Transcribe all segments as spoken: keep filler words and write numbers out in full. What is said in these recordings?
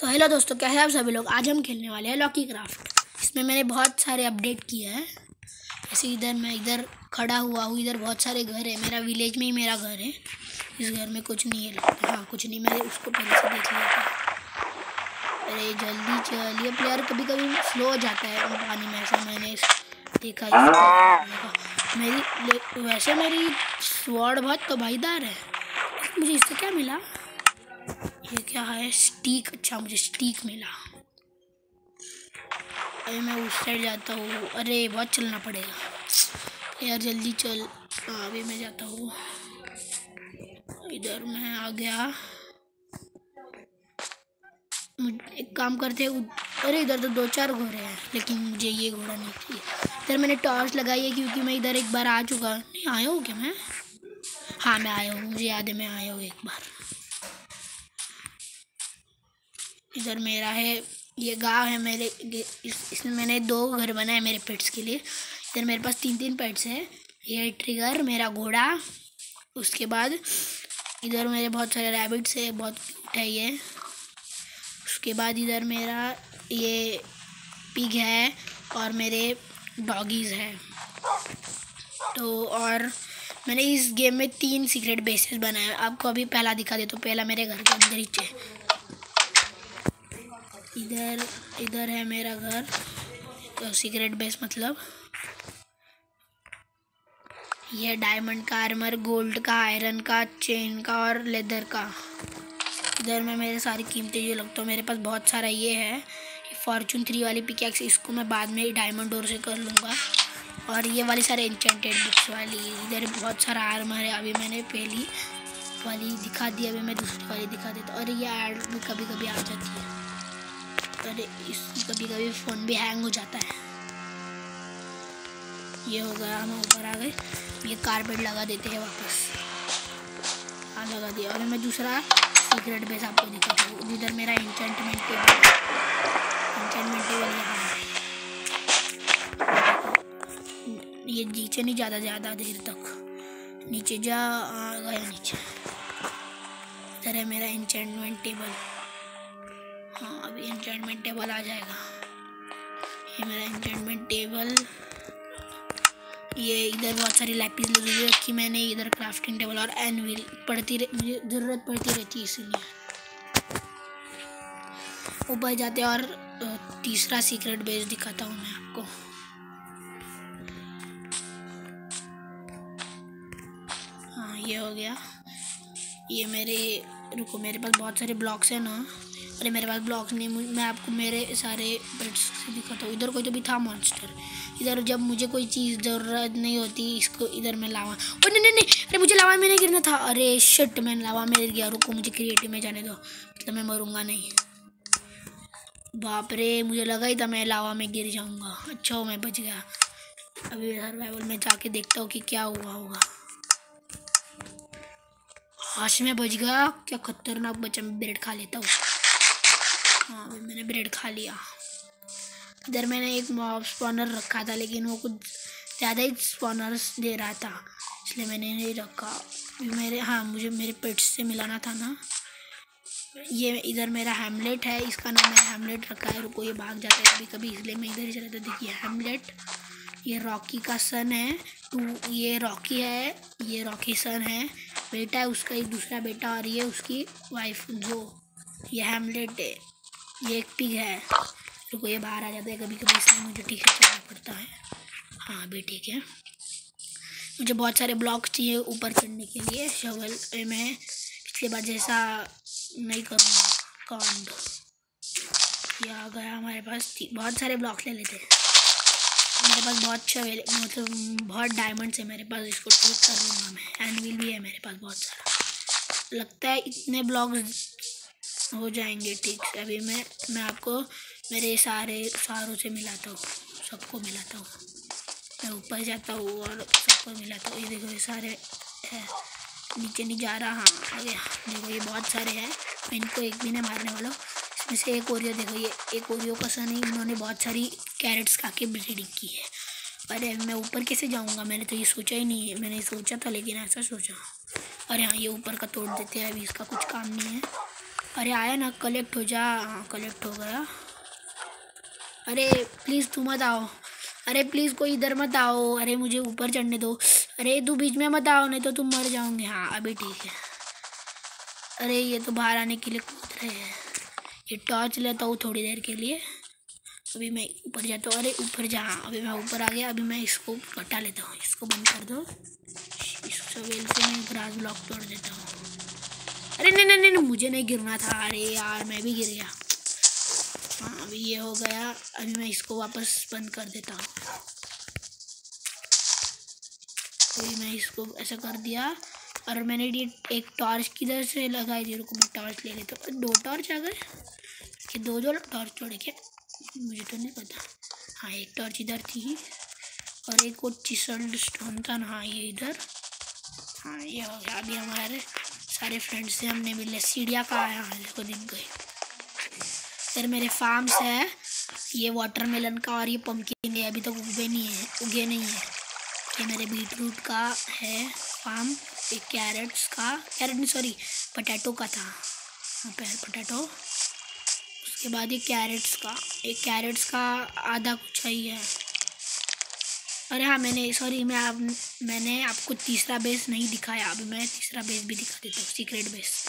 तो हेलो दोस्तों, कैसे हैं आप सभी लोग। आज हम खेलने वाले हैं लॉकी क्राफ्ट। इसमें मैंने बहुत सारे अपडेट किए हैं। जैसे इधर मैं इधर खड़ा हुआ हूँ, इधर बहुत सारे घर है। मेरा विलेज में ही मेरा घर है। इस घर में कुछ नहीं है लगता। हाँ कुछ नहीं, मैंने उसको पहले से देख लिया था। अरे जल्दी चल, ये प्लेयर कभी कभी स्लो हो जाता है पानी में, ऐसा मैंने देखा इसको। मेरी वैसे मेरी स्वॉर्ड बहुत तबाहीदार है। मुझे इससे क्या मिला? ये क्या है? स्टीक। अच्छा मुझे स्टीक मिला। अरे मैं उस साइड जाता हूँ। अरे बहुत चलना पड़ेगा यार, जल्दी चल। हाँ अभी मैं जाता हूँ। इधर मैं आ गया। एक काम करते हैं, अरे इधर तो दो चार घोड़े हैं, लेकिन मुझे ये घोड़ा नहीं चाहिए। इधर मैंने टॉर्च लगाई है क्योंकि मैं इधर एक बार आ चुका। नहीं आया हूँ क्या मैं? हाँ मैं आया हूँ, मुझे याद है मैं आया हूँ एक बार। इधर मेरा है, ये गांव है मेरे। इस, इसमें मैंने दो घर बनाए मेरे पेट्स के लिए। इधर मेरे पास तीन तीन पेट्स हैं। ये ट्रिगर, मेरा घोड़ा, उसके बाद इधर मेरे बहुत सारे रैबिट्स है, बहुत क्यूट है ये। उसके बाद इधर मेरा ये पिग है और मेरे डॉगीज़ हैं। तो और मैंने इस गेम में तीन सीक्रेट बेसेस बनाए। आपको अभी पहला दिखा दे तो पहला मेरे घर के अंदर ही है। इधर इधर है मेरा घर, तो सीक्रेट बेस मतलब ये डायमंड का आर्मर, गोल्ड का, आयरन का, चेन का और लेदर का। इधर में मेरे सारी कीमतें जो लगता है। मेरे पास बहुत सारा ये है, फॉर्चून थ्री वाली पिकैक्स, इसको मैं बाद में डायमंड डोर से कर लूँगा। और ये वाली सारे एन्चेंटेड बुक्स वाली। इधर बहुत सारा आर्मर है। अभी मैंने पहली वाली दिखा दी, अभी मैं दूसरी वाली दिखा देता हूँ। और ये ऐड भी कभी कभी आ जाती है। अरे इस कभी कभी फ़ोन भी हैंग हो जाता है। ये हो गया, हम ऊपर आ गए। ये कारपेट लगा देते हैं वापस। हाँ लगा दिया। और मैं दूसरा सीक्रेट बेस आपको दिखाता हूँ। इधर मेरा एन्चेंटमेंट टेबल एन्चेंटमेंट टेबल यहाँ है। ये नीचे नहीं ज़्यादा ज़्यादा देर तक, नीचे जा आ गया नीचे। इधर है मेरा एन्चेंटमेंट टेबल। हाँ अभी एन्चेंटमेंट टेबल आ जाएगा। ये मेरा एन्चेंटमेंट टेबल। ये इधर बहुत सारी लैपिस लगी रखी मैंने। इधर क्राफ्टिंग टेबल और एनविल पड़ती रह, मुझे ज़रूरत पड़ती रहती है इसीलिए। ऊपर जाते और तीसरा सीक्रेट बेस दिखाता हूँ मैं आपको। हाँ ये हो गया। ये मेरे, रुको मेरे पास बहुत सारे ब्लॉक्स हैं ना। अरे मेरे पास ब्लॉक्स नहीं, मैं आपको मेरे सारे पेट्स से दिखाता हूँ। इधर कोई तो भी था मॉन्स्टर। इधर जब मुझे कोई चीज़ ज़रूरत नहीं होती, इसको इधर मैं लावा। ओ नहीं नहीं नहीं, अरे मुझे लावा में नहीं गिरना था। अरे शिट, मैं लावा में गिर गया। रुको मुझे क्रिएटिव में जाने दो, मतलब मैं मरूंगा नहीं। बाप रे, मुझे लगा ही था मैं लावा में गिर जाऊँगा। अच्छा हो मैं बच गया। अभी सर्वाइवल में जाके देखता हूँ कि क्या हुआ होगा। आज मैं बच गया। क्या खतरनाक बचा। मैं ब्रेड खा लेता हूँ। हाँ अभी मैंने ब्रेड खा लिया। इधर मैंने एक मॉब स्पॉनर रखा था, लेकिन वो कुछ ज़्यादा ही स्पॉनर्स दे रहा था, इसलिए मैंने नहीं रखा। मेरे हाँ मुझे मेरे पेट्स से मिलाना था ना। ये इधर मेरा हैमलेट है, इसका नाम मैंने हैमलेट रखा है। रुको ये भाग जाता है कभी कभी, इसलिए मैं इधर ही चला था। देखिए हैमलेट। ये रॉकी का सन है। टू ये रॉकी है, ये रॉकी सन है, बेटा है उसका एक दूसरा बेटा, और ये उसकी वाइफ जो ये हैमलेट है। ये एक पिग है। रुको ये बाहर आ जाता है कभी कभी, इसलिए मुझे ठीक से चलना पड़ता है। हाँ अभी ठीक है। मुझे बहुत सारे ब्लॉक चाहिए ऊपर चढ़ने के लिए। शवल मैं पिछली बार जैसा नहीं करूँगा कांड। ये आ गया हमारे पास। बहुत सारे ब्लॉक ले लेते हैं। मेरे पास बहुत शवेल, मतलब बहुत डायमंड्स है मेरे पास, इसको ठीक कर लूँगा मैं। एनविल भी है मेरे पास बहुत सारा। लगता है इतने ब्लॉक्स हो जाएंगे ठीक से। अभी मैं मैं आपको मेरे सारे सारों से मिलाता हूँ, सबको मिलाता हूँ। मैं ऊपर जाता हूँ और सबको मिलाता हूँ। ये देखो ये सारे है, नीचे नहीं जा रहा। हाँ आ गया। देखो ये बहुत सारे हैं, मैं इनको एक भी नहीं मारने वाला हूँ। इसमें से एक ओरियो, देखो ये एक ओरियो का सन है। इन्होंने बहुत सारी कैरेट्स खा के ब्रीडिंग की है। अरे मैं ऊपर कैसे जाऊँगा? मैंने तो ये सोचा ही नहीं है। मैंने सोचा था लेकिन ऐसा सोचा। अरे हाँ ये ऊपर का तोड़ देते हैं, अभी इसका कुछ काम नहीं है। अरे आया ना, कलेक्ट हो जा। हाँ कलेक्ट हो गया। अरे प्लीज़ तू मत आओ। अरे प्लीज़ कोई इधर मत आओ। अरे मुझे ऊपर चढ़ने दो। अरे तू बीच में मत आओ, नहीं तो तुम मर जाओगे। हाँ अभी ठीक है। अरे ये तो बाहर आने के लिए कूद रहे हैं। ये टॉर्च लेता हूँ थोड़ी देर के लिए। अभी मैं ऊपर जाता हूँ। अरे ऊपर जा। अभी मैं ऊपर आ गया। अभी मैं इसको हटा लेता हूँ। इसको बंद कर दो। इस सवेल से मैं ग्रास ब्लॉक तोड़ देता हूँ। अरे नहीं नहीं नहीं मुझे नहीं गिरना था। अरे यार मैं भी गिर गया। हाँ अभी ये हो गया। अभी मैं इसको वापस बंद कर देता हूँ। अभी मैं इसको ऐसा कर दिया। और मैंने ये एक टॉर्च किधर से लगाई थी, रुको मैं टॉर्च ले लेता हूँ। दो टॉर्च आ गए कि दो दो टॉर्च छोड़े क्या, मुझे तो नहीं पता। हाँ एक टॉर्च इधर थी और एक वो चिसल्ड स्टोन था ना। हाँ ये इधर। हाँ ये हो गया। अभी हमारे सारे फ्रेंड्स से हमने मिले। सीढ़िया का आया है देखो दिन गई। फिर मेरे फार्म्स है ये वाटरमेलन का और ये पम्पकिन है, अभी तक उगे नहीं है उगे नहीं है। ये मेरे बीटरूट का है फार्म। एक कैरेट्स का, कैरेट नहीं सॉरी पोटैटो का था। हाँ पोटैटो। उसके बाद ये कैरेट्स का, एक कैरेट्स का आधा कुछ ही है। अरे हाँ मैंने सॉरी मैं आप मैंने आपको तीसरा बेस नहीं दिखाया। अभी मैं तीसरा बेस भी दिखा देता हूँ, सीक्रेट बेस।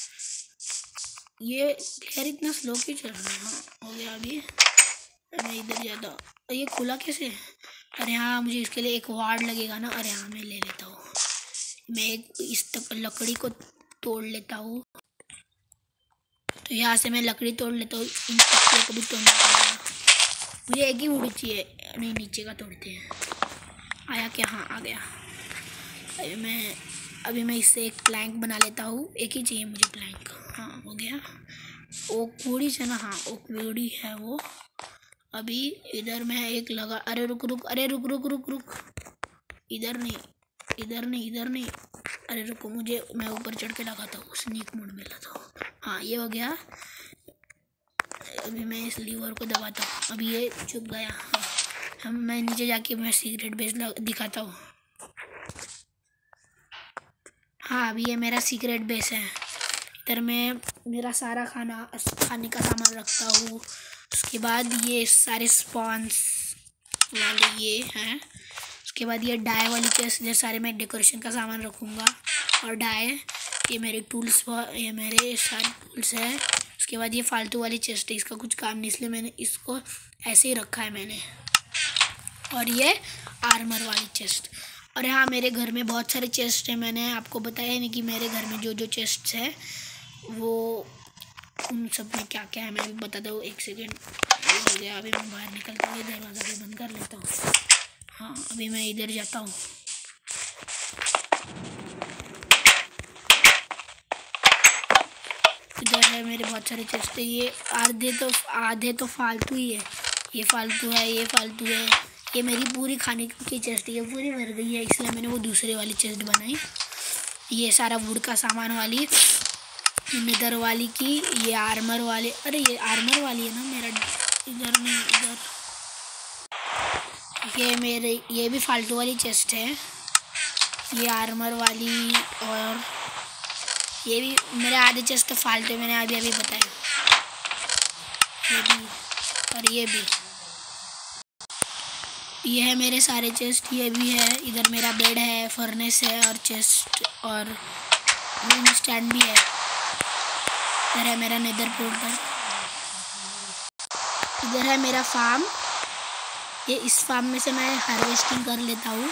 ये प्लेयर इतना स्लो क्यों चल रहा है। हाँ हो गया। अभी मैं इधर जाता हूँ। ये खुला कैसे। अरे हाँ मुझे इसके लिए एक वार्ड लगेगा ना। अरे हाँ मैं ले लेता हूँ। मैं एक इस तक लकड़ी को तोड़ लेता हूँ। तो यहाँ से मैं लकड़ी तोड़ लेता हूँ। इन पत्तियों को भी तोड़ना पड़ेगा मुझे। एक ही वुड चाहिए। नहीं नीचे का तोड़ते हैं। आया क्या। हाँ आ गया। अभी मैं अभी मैं इससे एक प्लैंक बना लेता हूँ। एक ही चाहिए मुझे प्लैंक। हाँ हो गया। ओक वुडी से ना। हाँ ओक वुडी है वो। अभी इधर मैं एक लगा। अरे रुक रुक अरे रुक रुक रुक रुक इधर नहीं इधर नहीं इधर नहीं। अरे रुको मुझे, मैं ऊपर चढ़ के लगाता हूँ। स्नीक मोड में लाता हूँ। हाँ ये हो गया। अभी मैं इस लीवर को दबाता हूँ। अभी ये चुप गया। हाँ हम मैं नीचे जाके मैं सीक्रेट बेस दिखाता हूँ। हाँ अभी ये मेरा सीक्रेट बेस है। इधर मैं मेरा सारा खाना खाने का सामान रखता हूँ। उसके बाद ये सारे स्पॉन्स वाले ये हैं। उसके बाद ये डाई वाली चेस्ट, इधर सारे मैं डेकोरेशन का सामान रखूँगा। और डाई ये मेरे टूल्स, ये मेरे सारे टूल्स है। उसके बाद ये फालतू वाली चेस्ट है, इसका कुछ काम नहीं इसलिए मैंने इसको ऐसे ही रखा है मैंने। और ये आर्मर वाली चेस्ट। और हाँ मेरे घर में बहुत सारे चेस्ट हैं। मैंने आपको बताया नहीं कि मेरे घर में जो जो चेस्ट है वो उन सब में क्या क्या है मैं भी बता दूँ। एक सेकेंड हो गया। अभी मैं बाहर निकलता हूँ, दरवाज़ा भी बंद कर लेता हूँ। हाँ अभी मैं इधर जाता हूँ। इधर है मेरे बहुत सारे चेस्ट है। ये आधे तो आधे तो फालतू ही है। ये फालतू है, ये फालतू है। ये मेरी पूरी खाने की चेस्ट है, पूरी भर गई है इसलिए मैंने वो दूसरे वाली चेस्ट बनाई। ये सारा वुड का सामान वाली, नेदर वाली की, ये आर्मर वाले। अरे ये आर्मर वाली है ना मेरा। इधर नहीं इधर। ये मेरे ये भी फालतू वाली चेस्ट है। ये आर्मर वाली और ये भी मेरे आधे चेस्ट तो फालतू है, मैंने अभी अभी बताया। ये भी और ये भी। ये है मेरे सारे चेस्ट। ये भी है। इधर मेरा बेड है, फर्नेस है और चेस्ट और रूम स्टैंड भी है। इधर है मेरा नेदर पोर्टल। इधर है मेरा फार्म। ये इस फार्म में से मैं हार्वेस्टिंग कर लेता हूँ।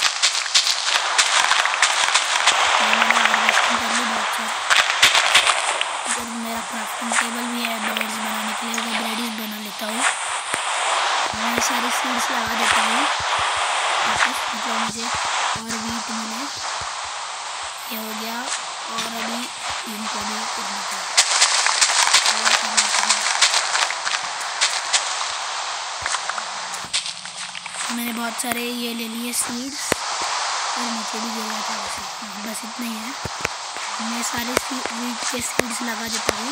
मैंने हार्वेस्टिंग कर ली बहुत सारी। इधर मेरा क्राफ्टिंग टेबल भी है ब्रेड्स बनाने के लिए, वो ब्रेड ही बना लेता हूँ। मैं सारी सीड्स लगा देता हूँ मतलब मुझे और वीट मिले। ये हो गया। और अभी इनको भी करना चाहिए। मैंने बहुत सारे ये ले लिए सीड्स और नीचे भी गिरा था वैसे। हाँ बस इतना ही है। मैं सारे वीट के सीड्स लगा देता हूँ।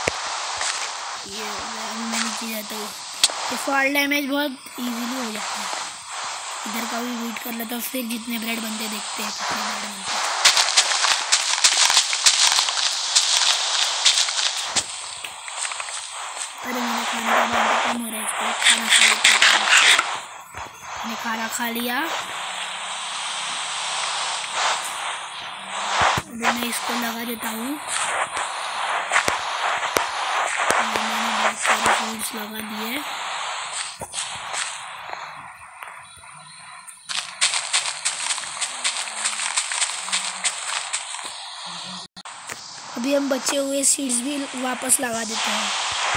ये मैं नीचे जाता हूँ। ये फॉल डैमेज बहुत इजीली हो जाता है। इधर का भी वीट कर लेता हूँ। फिर जितने ब्रेड बनते देखते हैं कितने ब्रेड बनते हैं। अरे मैंने खाने का बहुत कम हो रहा है, इसको खाना खा लेता हूँ। मैंने खाना खा लिया। अभी मैं इसको लगा देता हूँ। मैंने बहुत सारे फ्रूट्स लगा दिए। अभी हम बचे हुए सीड्स भी वापस लगा देते हैं।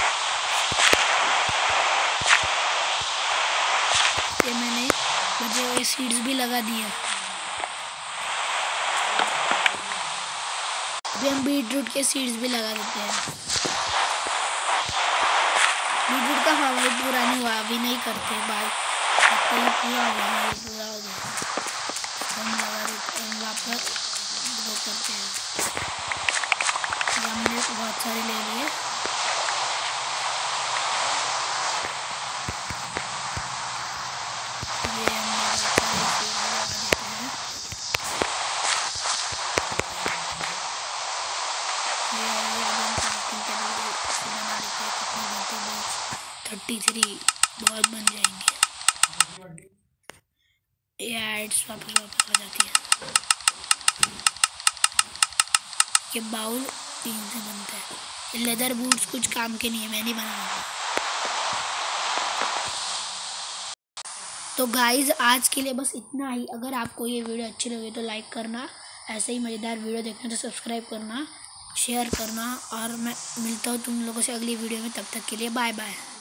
ये मैंने बचे हुए सीड्स भी लगा दिए। अभी हम बीटरूट के सीड्स भी लगा देते हैं। बीटरूट का हवा पूरा नहीं हुआ, अभी नहीं करते भाई, पूरा हो गया, पूरा हो गया। हम लगा देते हैं वापस, वो करते हैं। हमने बहुत सारे ले लिए। ये हमने बहुत सारे सीड लगा देते हैं। ये ये हम क्राफ्टिंग टेबल बना लेते हैं। कितने बनते हैं? थर्टी थ्री बहुत बन जाएंगे। ये एड्स वापस वापस आ जाती है। ये बाउल तीन से बनता है। लेदर बूट्स कुछ काम के नहीं है, मैं नहीं बनाऊंगा। तो गाइज आज के लिए बस इतना ही। अगर आपको ये वीडियो अच्छी लगे तो लाइक करना, ऐसे ही मज़ेदार वीडियो देखना तो सब्सक्राइब करना, शेयर करना, और मैं मिलता हूँ तुम लोगों से अगली वीडियो में। तब तक के लिए बाय बाय।